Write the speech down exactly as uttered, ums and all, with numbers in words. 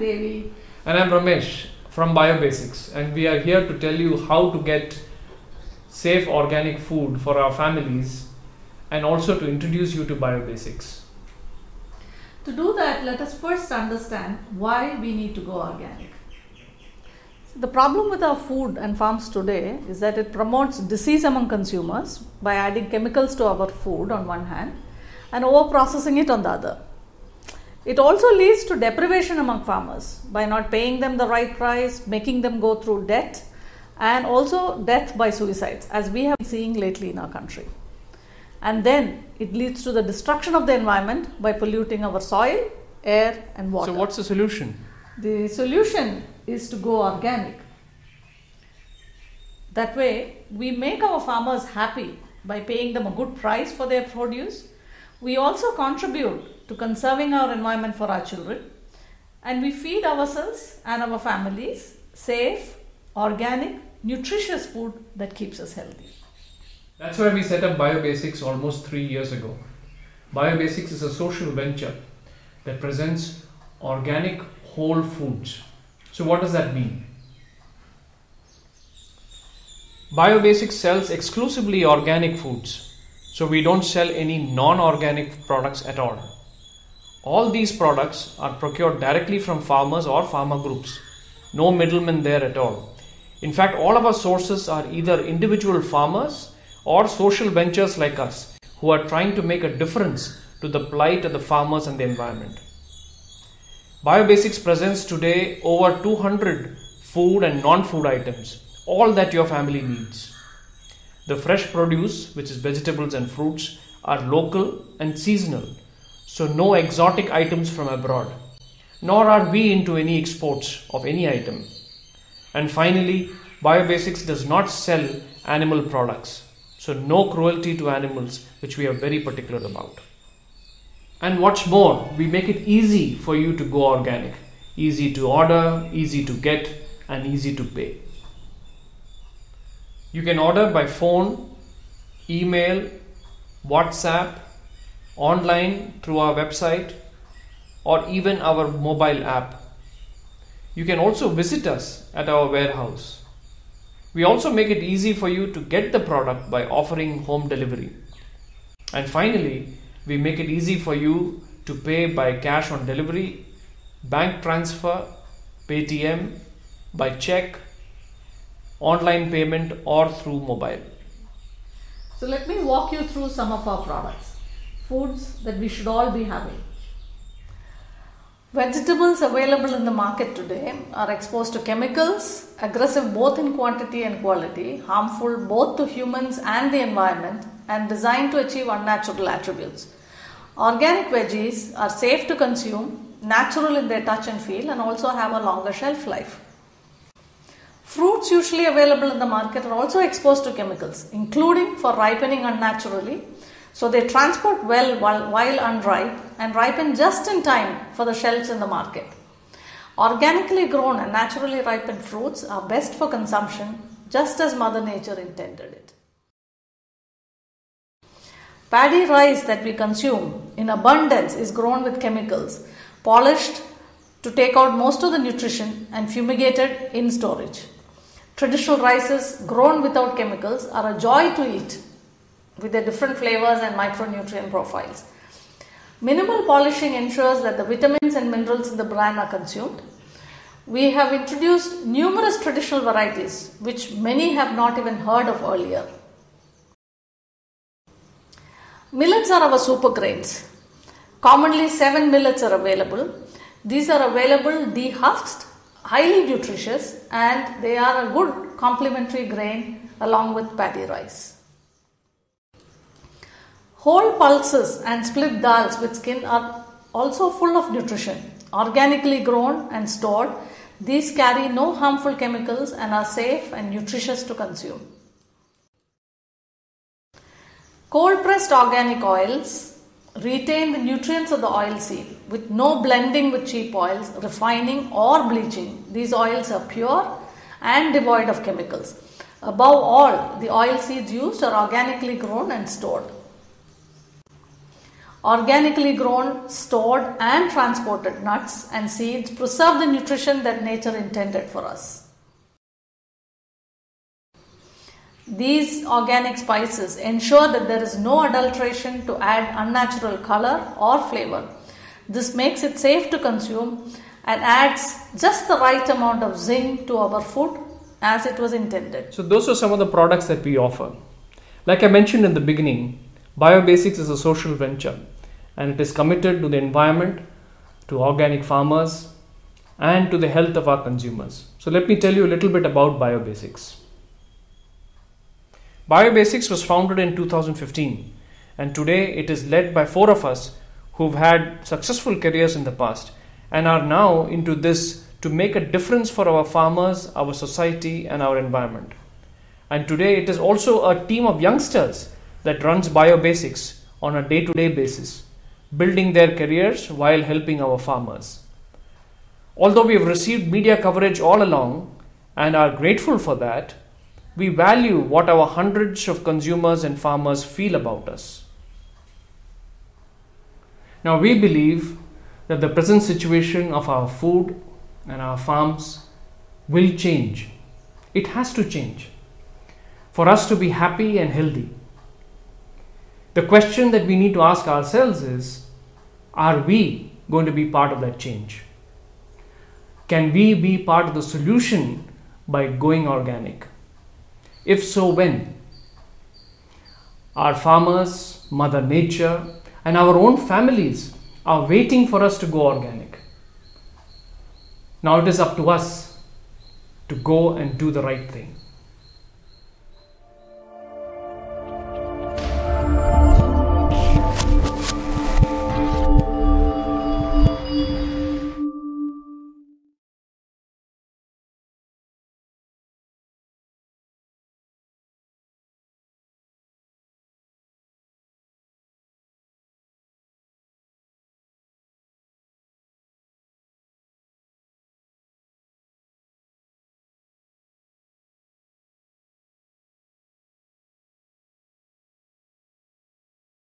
Devi. And I'm Ramesh from BioBasics, and we are here to tell you how to get safe organic food for our families and also to introduce you to BioBasics. To do that, let us first understand why we need to go organic. The problem with our food and farms today is that it promotes disease among consumers by adding chemicals to our food on one hand and over-processing it on the other. It also leads to deprivation among farmers by not paying them the right price, making them go through debt, and also death by suicides, as we have been seeing lately in our country. And then it leads to the destruction of the environment by polluting our soil, air and water. So what's the solution? The solution is to go organic. That way, we make our farmers happy by paying them a good price for their produce. We also contribute to conserving our environment for our children, and we feed ourselves and our families safe, organic, nutritious food that keeps us healthy. That's why we set up BioBasics almost three years ago. BioBasics is a social venture that presents organic whole foods. So what does that mean? BioBasics sells exclusively organic foods. So we don't sell any non-organic products at all. All these products are procured directly from farmers or farmer groups. No middlemen there at all. In fact, all of our sources are either individual farmers or social ventures like us who are trying to make a difference to the plight of the farmers and the environment. BioBasics presents today over two hundred food and non-food items, all that your family needs. The fresh produce, which is vegetables and fruits, are local and seasonal, so no exotic items from abroad, nor are we into any exports of any item. And finally, BioBasics does not sell animal products, so no cruelty to animals, which we are very particular about. And what's more, we make it easy for you to go organic, easy to order, easy to get, and easy to pay. You can order by phone, email, WhatsApp, online through our website, or even our mobile app. You can also visit us at our warehouse. We also make it easy for you to get the product by offering home delivery. And finally, we make it easy for you to pay by cash on delivery, bank transfer, Paytm, by check, online payment or through mobile. So let me walk you through some of our products, foods that we should all be having. Vegetables available in the market today are exposed to chemicals, aggressive both in quantity and quality, harmful both to humans and the environment, and designed to achieve unnatural attributes. Organic veggies are safe to consume, natural in their touch and feel, and also have a longer shelf life. Fruits usually available in the market are also exposed to chemicals, including for ripening unnaturally, so they transport well while, while unripe and ripen just in time for the shelves in the market. Organically grown and naturally ripened fruits are best for consumption, just as Mother Nature intended it. Paddy rice that we consume in abundance is grown with chemicals, polished to take out most of the nutrition, and fumigated in storage. Traditional rices grown without chemicals are a joy to eat with their different flavors and micronutrient profiles. Minimal polishing ensures that the vitamins and minerals in the bran are consumed. We have introduced numerous traditional varieties which many have not even heard of earlier. Millets are our super grains. Commonly seven millets are available. These are available dehusked, highly nutritious, and they are a good complementary grain along with paddy rice. Whole pulses and split dals with skin are also full of nutrition. Organically grown and stored, these carry no harmful chemicals and are safe and nutritious to consume. Cold pressed organic oils retain the nutrients of the oilseed with no blending with cheap oils, refining or bleaching. These oils are pure and devoid of chemicals. Above all, the oil seeds used are organically grown and stored. Organically grown, stored and transported nuts and seeds preserve the nutrition that nature intended for us. These organic spices ensure that there is no adulteration to add unnatural color or flavor. This makes it safe to consume and adds just the right amount of zing to our food as it was intended. So those are some of the products that we offer. Like I mentioned in the beginning, BioBasics is a social venture and it is committed to the environment, to organic farmers and to the health of our consumers. So let me tell you a little bit about BioBasics. BioBasics was founded in two thousand fifteen and today it is led by four of us who've had successful careers in the past and are now into this to make a difference for our farmers, our society and our environment. And today it is also a team of youngsters that runs BioBasics on a day-to-day basis, building their careers while helping our farmers. Although we have received media coverage all along and are grateful for that, we value what our hundreds of consumers and farmers feel about us. Now we believe that the present situation of our food and our farms will change. It has to change for us to be happy and healthy. The question that we need to ask ourselves is, are we going to be part of that change? Can we be part of the solution by going organic? If so, when? Our farmers, Mother Nature, and our own families are waiting for us to go organic. Now it is up to us to go and do the right thing.